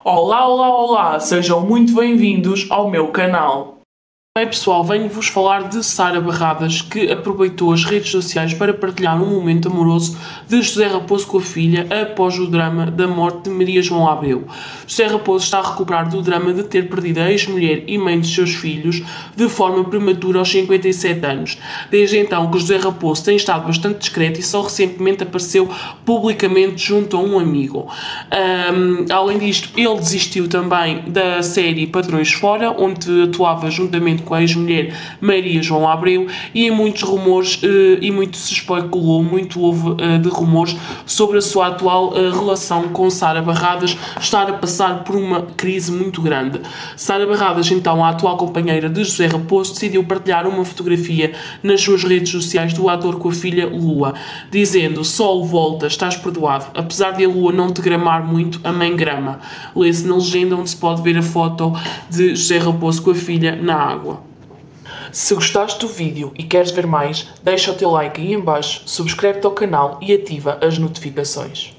Olá, olá, olá! Sejam muito bem-vindos ao meu canal. Bem pessoal, venho-vos falar de Sara Barradas, que aproveitou as redes sociais para partilhar um momento amoroso de José Raposo com a filha após o drama da morte de Maria João Abreu. José Raposo está a recuperar do drama de ter perdido a ex-mulher e mãe dos seus filhos de forma prematura aos 57 anos. Desde então que José Raposo tem estado bastante discreto e só recentemente apareceu publicamente junto a um amigo. Além disto, ele desistiu também da série Padrões Fora, onde atuava juntamente com a ex-mulher Maria João Abreu, e em muitos rumores e muito se especulou, muito houve de rumores sobre a sua atual relação com Sara Barradas estar a passar por uma crise muito grande. Sara Barradas, então a atual companheira de José Raposo, decidiu partilhar uma fotografia nas suas redes sociais do ator com a filha Lua, dizendo: "Sol, volta, estás perdoado. Apesar de a Lua não te gramar muito, a mãe grama." Lê-se na legenda, onde se pode ver a foto de José Raposo com a filha na água. Se gostaste do vídeo e queres ver mais, deixa o teu like aí em baixo, subscreve-te ao canal e ativa as notificações.